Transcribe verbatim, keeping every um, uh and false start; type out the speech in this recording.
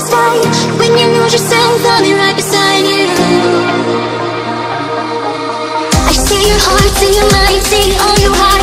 satisfied when you lose yourself, I'll be right beside you. I see your heart, see your mind, see all you have.